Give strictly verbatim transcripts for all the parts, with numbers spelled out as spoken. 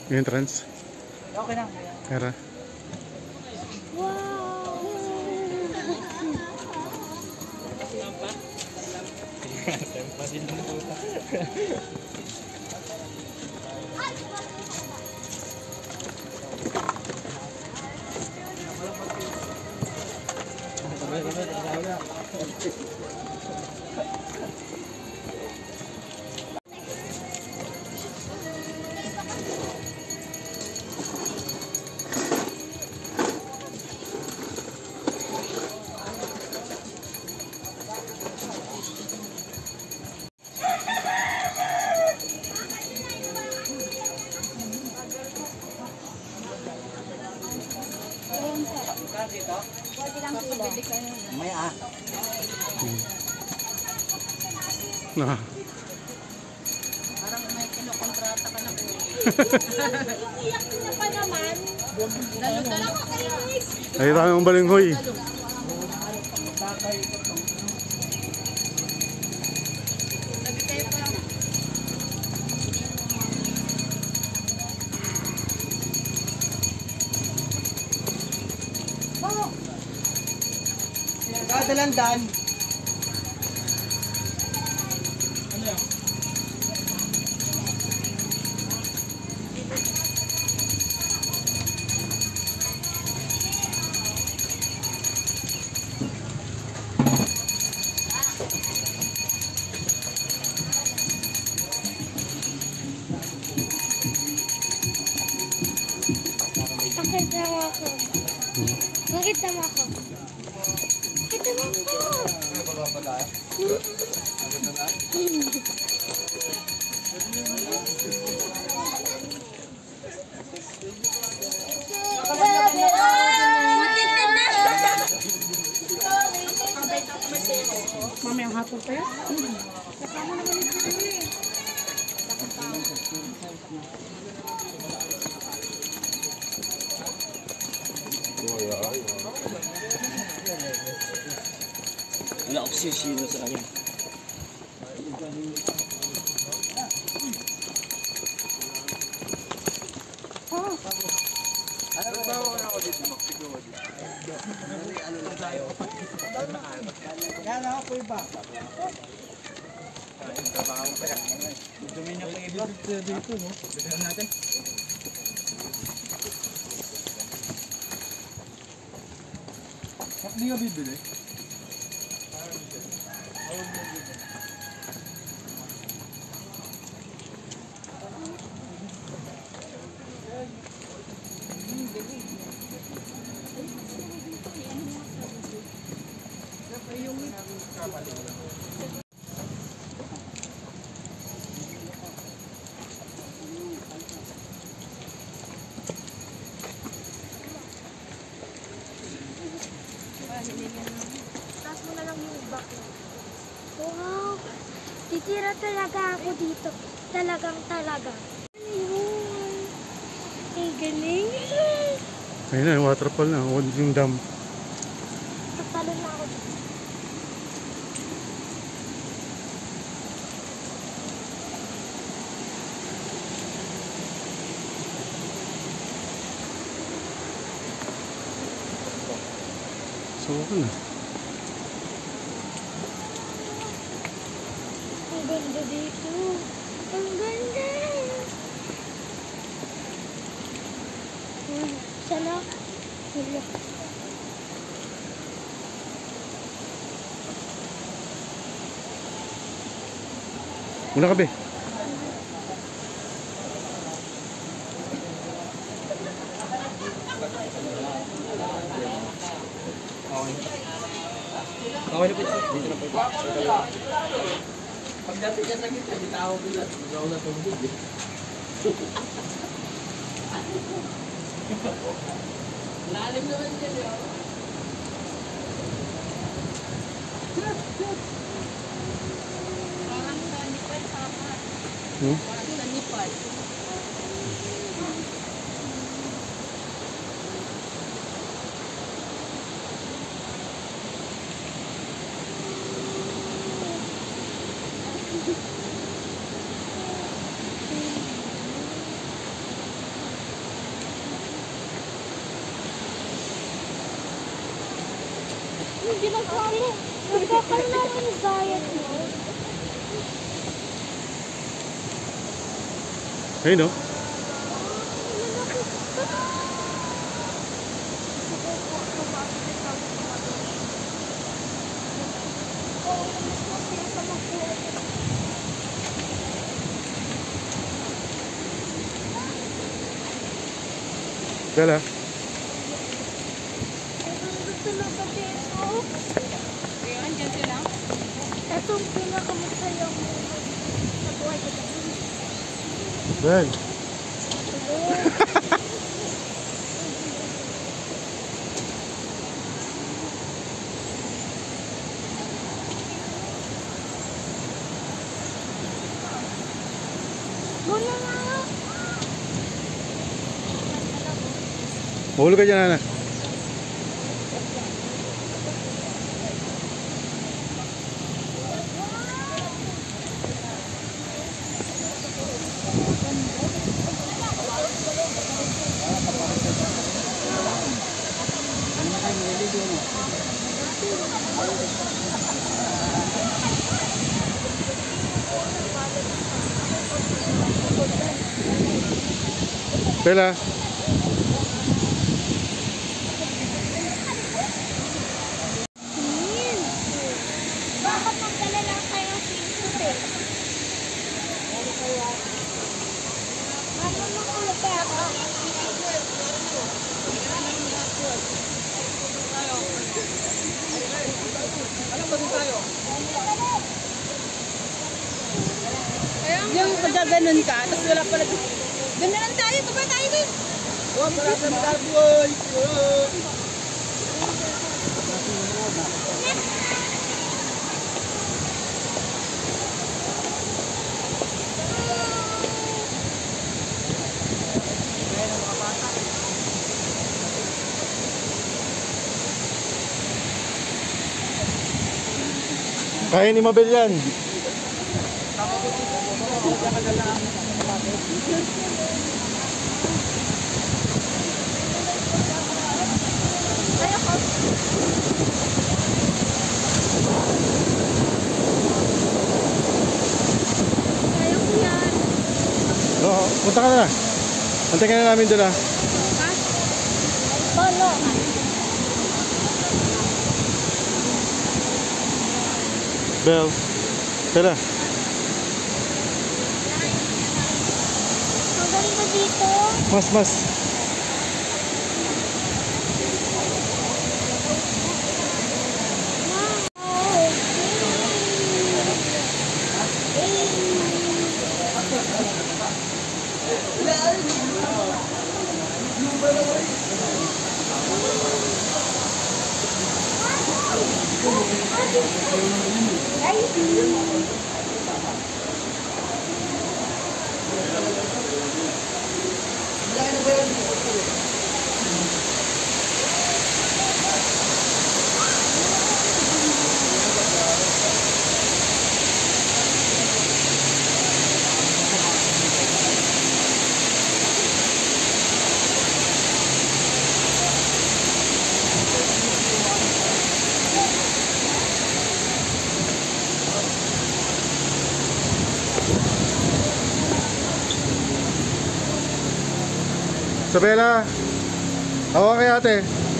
Entrance. Okay na. Tara. Wow! Tempa din ng puta. May ah. Hmm. Nah. Parang may kinokontrata ka na po. Iiyak na pa naman. Dalo-dalo ka kayo, guys. Ay, tayong balinghoy. Kadalandan. Ano yan? Nakita mo ako. Nakita mo ako. Nakita mo ako. Mami, ang hapon pa yun? Kasama naman ito. Wala ako sisino sa akin. Oh. Ano ba ako dito magsiguro dito? Ano lang tayo? Yan ako po iba. Kain trabaho pa yan. Dumi na kayo iba. Dito no? Bigyan natin. Bakit di ka bibili? Taas mo na lang yung back. Wow! Titira talaga ako dito. Talagang talaga. Ano yun? Ang galing. Ayun na, yung waterfall na. Yung dam. Tatalo na ako dito. So, ano na. Ang ganda dito. Ang ganda. Hmm, sana. Wala. Muna ka, be. Okay na po ito. Dito na po ito. Pagdating niya sa gitna, di tao bilat. Magaw na tubig eh. Lalim naman dyan eh. Parang sa Nipal sama. Hmm? Parang sa Nipal. yung ginagawa mo? Nagkakaroon ng anxiety mo. Ayun o. Bella. Ito ang pinakamasaya mo sa buhay ko. Bel. Muna nga. Mahulog ka dyan, Ana. Bella. Bakit magdala lang kayo ng swimsuit eh? Bakit makulog ka ako? Alam ba din tayo? Yung pagkaganon ka, tapos wala pala. Doon na lang tayo, tuba tayo doon. Huwag pala sa mga boy. Kaya ni Mabel yan. Kaya ko yan. Oo, punta ka na. Antay ka na namin doon ah. Ha? Bolo. Bel. Bella. Maganda dito. Mas, mas. Sabela, hawa kay ate.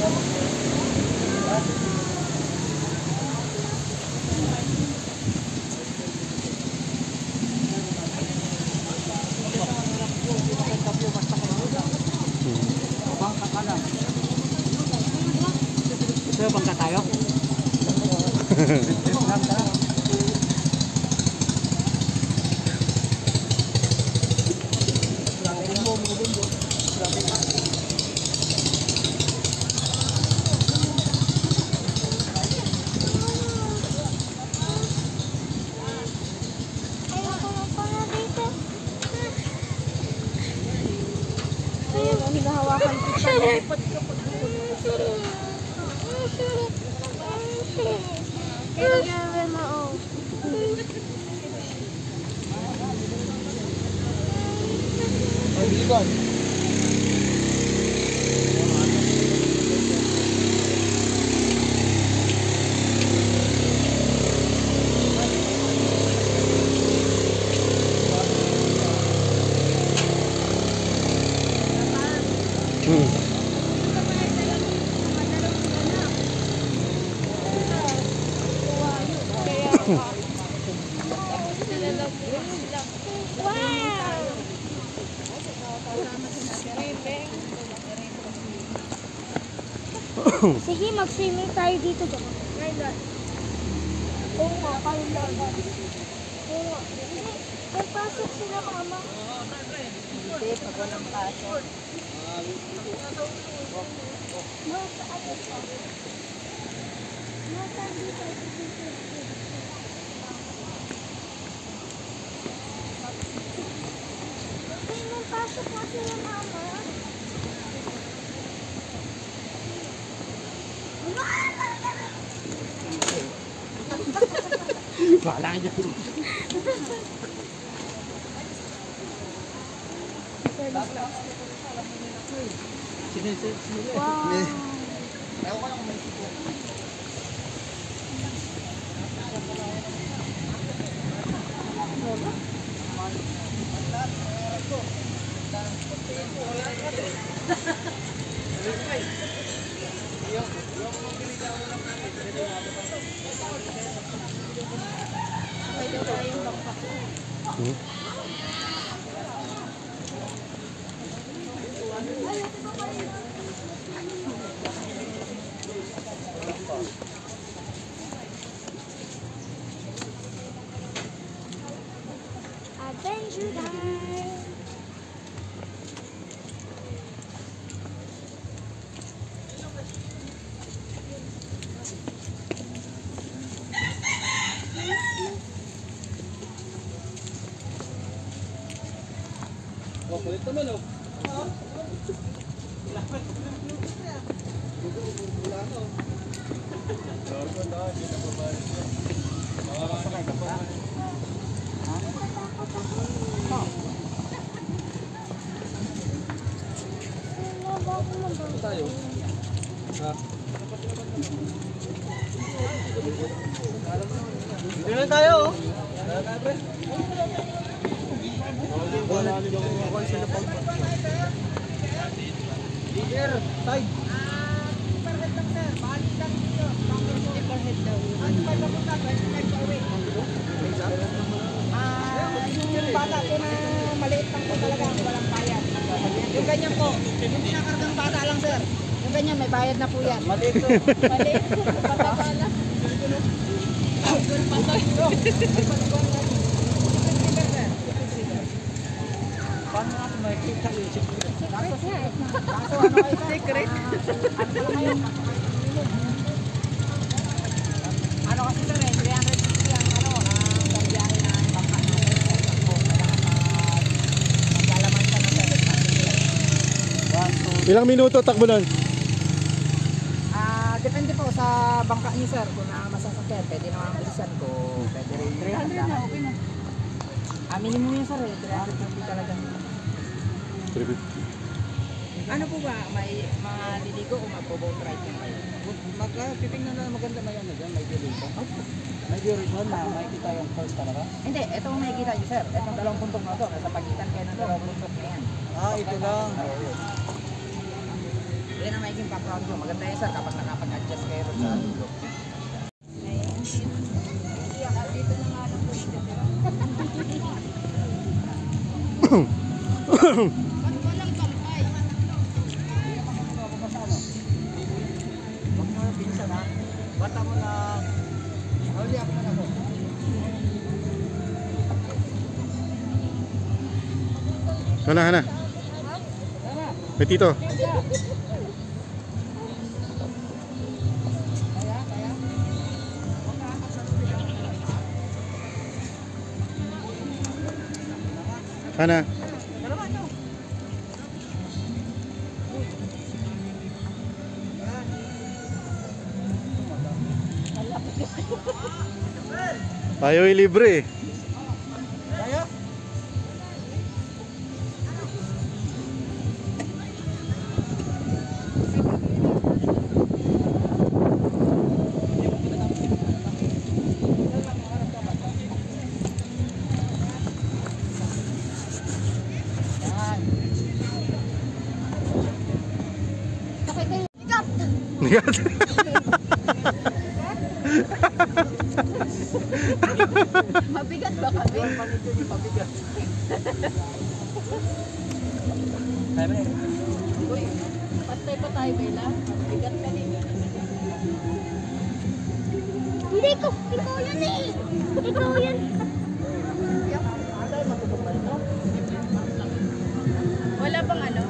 Bangka ka lang. Gusto mo bangka tayo? Ayun, ang hinahawakan ko siya. Lipot ka pag kaya gawin mo, oh. Pag-ibon. Hmm. Sige, mag-swimming tayo dito. Oo nga, kayo lang. Oo nga. May pasok sila, mama. Hindi, pag walang pasok. Nasaan dito? Nasaan dito? Ay, may pasok na sila, mama. Wala ka dyan. Wow. Hmm. Adventure time. Oh, kulit naman oh. Tayo. Ha? Dito na tayo oh. Tara tayo pre. Ako sila pang Dear, side. Ah, overhead lang sir. Balik lang dito. Overhead daw. Ano ba papunta? twenty-five pa uwi. Ah, yung bata ko na maliit lang po talaga, walang bayad. Yung ganyan po, yung pinakargang bata lang sir. Yung ganyan, may bayad na po yan. Maliit to. Maliit to. Pataba na. Paano natin makikita yung secret? Kaso ano kayo? Secret? Ano kasi sir eh, three hundred fifty ang ano, ang pagbiyahe na bangka natin. Maglalaman siya ng seven hundred. Ilang minuto takbo nun? Ah, depende po sa bangka niyo sir, kung na masasakyan, pwede naman bilisan ko, pwede rin three hundred na, okay na. Ah, minimum yun sir eh, three hundred fifty talaga. three fifty. Ano po ba, may mga liligo o mag-boat ride yan kayo? Mag, uh, titingnan na maganda may ano dyan, may duration. May duration na makikita yung first talaga? Hindi, ito ang makikita nyo sir. Itong dalawang puntong na ito, nasa pagitan kayo ng dalawang puntong na yan. Ah, ito lang. Oo. Yan ang magiging background nyo. Maganda yan sir kapag nakapag-adjust kayo sa dulo. Dito na nga lang po ito. Bata mo na. Huli ako na ako. Hana, hana. May tito. Hana. Ayaw libre. Kaya? Mabigat. Mabigat ba kami? Mabigat. Uy, patay pa tayo, Bella. Mabigat ka din. Hindi ko, ikaw yan eh. Ikaw yan. Wala bang ano?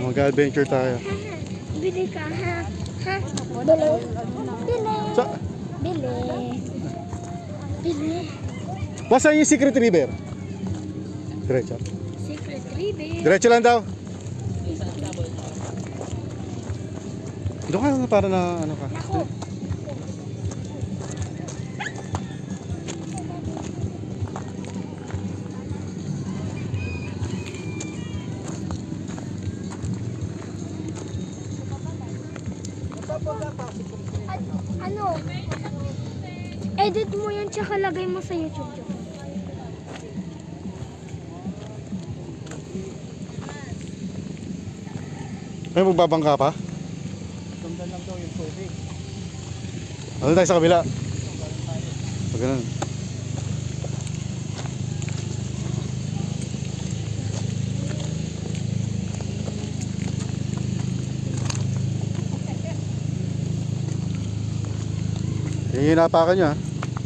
Mag-adventure tayo. Bili ka, ha? Ha? Bili. Bili. Sa, Bili. Bili. Basta yung Secret River. Diretso. Secret River. Diretso lang daw. Doon ka na para na ano ka. Naku. At, ano? Edit mo yan tsaka lagay mo sa YouTube. Ay, magbabangka pa? Sundan lang daw yung tubig. Ano tayo sa kabila? Pag ganun. Yung hinapakan nyo ha.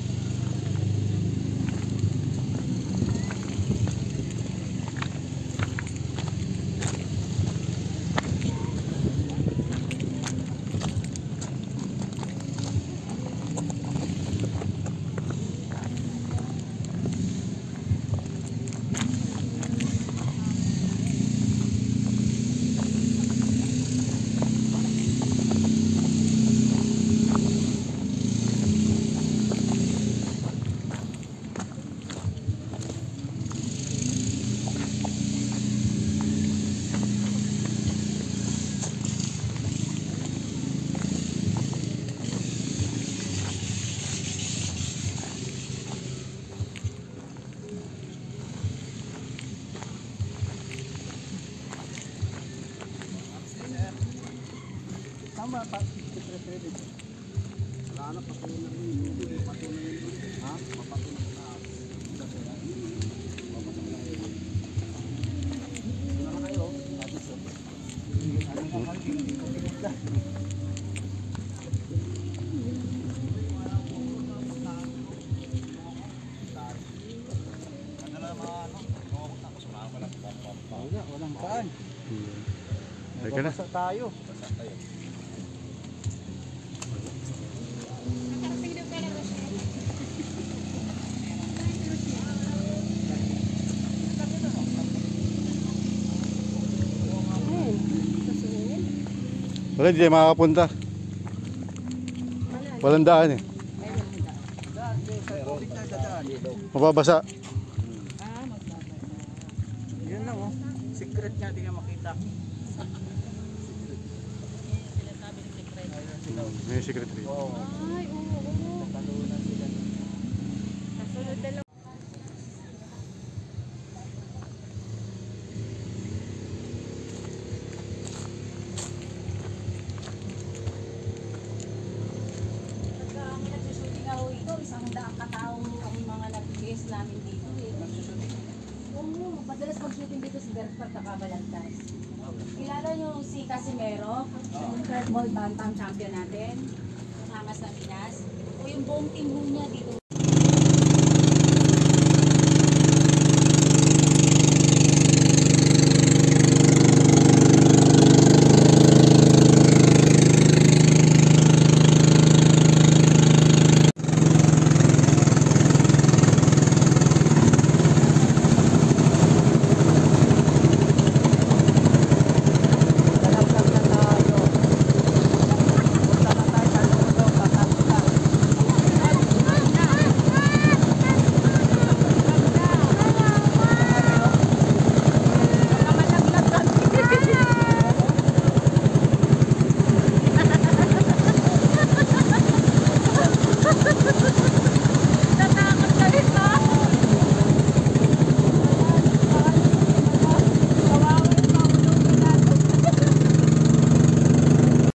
Tama pa. Wala na, patuloy na rin yung tubig. Patuloy na rin. Ha? Mapatuloy na. Wala na kayo. Ano na kayo? Hindi ko pinagla. Wala, walang paan. Ay ka na. Basa tayo. Basa tayo. Wala, hindi tayo makakapunta. Walang daan eh. Mababasa. Yun lang oh. Secret niya, di ka makita. May secret rin. Oo. Ay, oo, oo. Talunan sila. Kasunod na lang. Pagka kami nagsushooting ako ito, isang daang kataong kami mga nag-guest namin dito eh. Nagsusutin. Oo, madalas mag-shooting dito si Bert pagkakabalantas. Kilala niyo si Casimero, yung third ball bantam champion natin, ng Hamas na Pinas. O yung buong team ho niya dito.